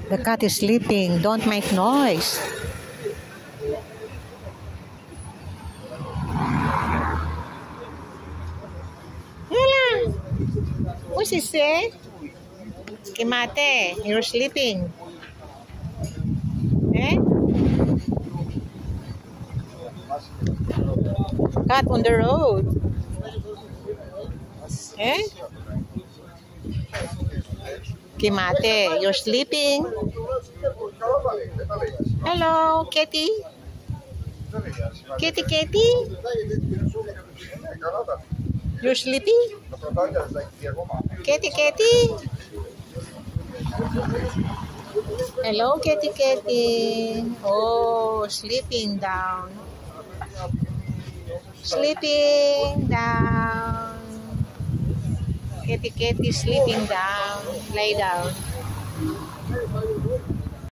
The cat is sleeping. Don't make noise. Hola. What's he say? Kimate, you're sleeping. Eh? Cat on the road. Eh? Kimate, you're sleeping. Hello, Kitty. Kitty, Kitty. You're sleepy? Kitty, Kitty. Hello, Kitty, Kitty. Oh, sleeping down. Sleeping down. Kitty, Kitty, sleeping down. Lay down.